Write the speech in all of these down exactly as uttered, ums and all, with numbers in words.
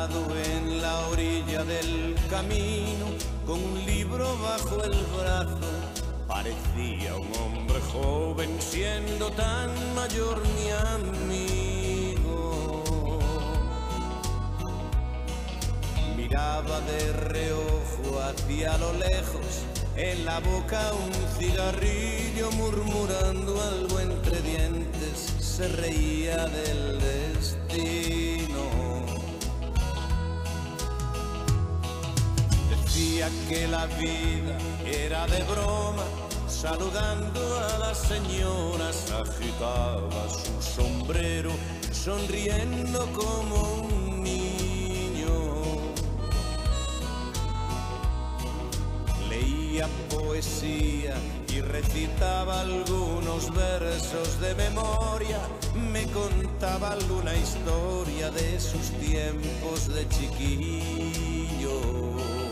Sentado en la orilla del camino, con un libro bajo el brazo, parecía un hombre joven, siendo tan mayor mi amigo. Miraba de reojo hacia lo lejos, en la boca un cigarrillo, murmurando algo entre dientes, se reía del destino. Decía que la vida era de broma, saludando a las señoras, agitaba su sombrero, sonriendo como un niño. Leía poesía y recitaba algunos versos de memoria, me contaba alguna historia de sus tiempos de chiquillo.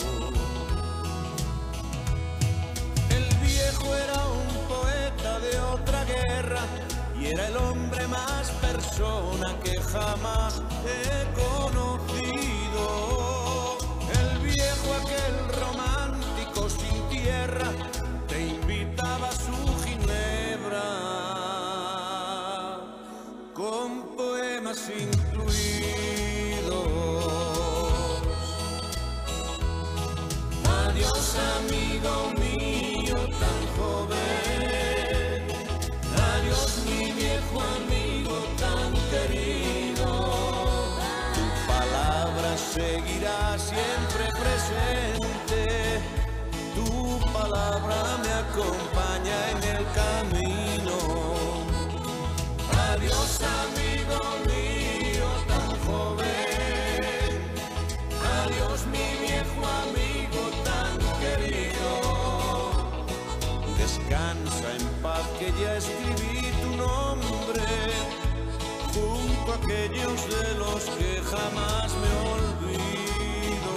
Era un poeta de otra guerra y era el hombre más persona que jamás he conocido. El viejo aquel romántico sin tierra te invitaba a su ginebra con poemas incluidos. Adiós, amigo mío tan joven, adiós mi viejo amigo tan querido. Tu palabra seguirá siempre presente, tu palabra me acompaña en el camino. Adiós, amigo mío tan joven, adiós mi viejo amigo tan querido. Descansa en paz que ya escribí tu nombre junto a aquellos de los que jamás me olvido.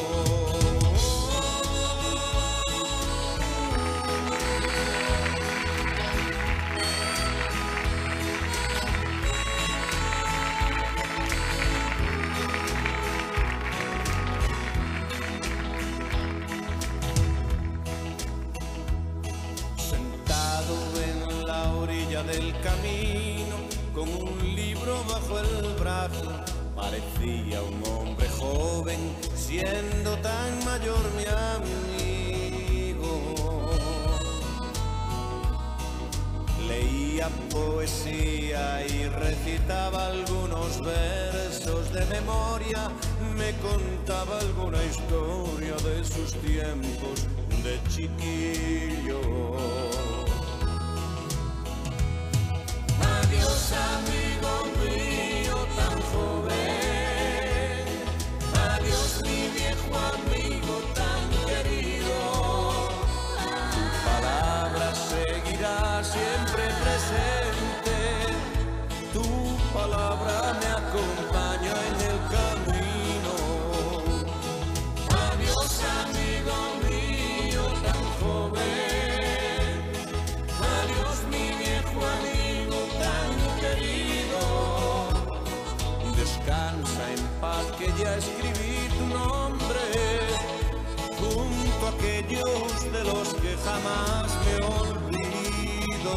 Del camino, con un libro bajo el brazo, parecía un hombre joven, siendo tan mayor mi amigo. Leía poesía y recitaba algunos versos de memoria, me contaba alguna historia de sus tiempos de chiquillo. Adiós, amigo mío tan joven, adiós mi viejo amigo tan querido. Tu palabra seguirá siempre presente, tu palabra me acompaña en el camino. Adiós, amigo mío tan joven, adiós mi viejo amigo tan querido. Descansa en paz que ya escribí tu nombre junto a aquellos de los que jamás me olvido.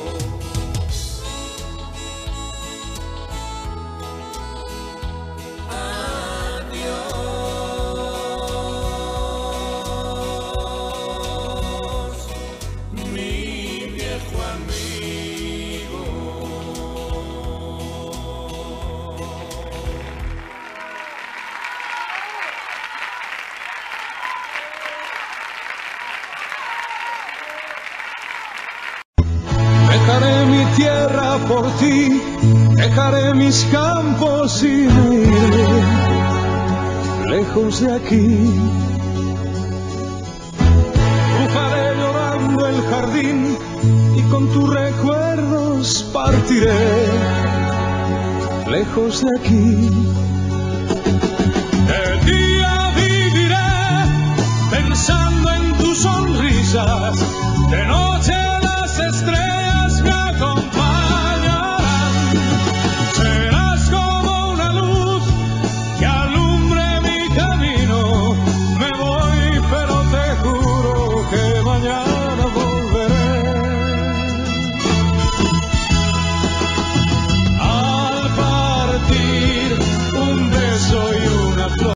Adiós, mi viejo amigo. Dejaré mi tierra por ti, dejaré mis campos y me iré lejos de aquí. Cruzaré llorando el jardín y con tus recuerdos partiré lejos de aquí. De día viviré pensando en tus sonrisas, de noche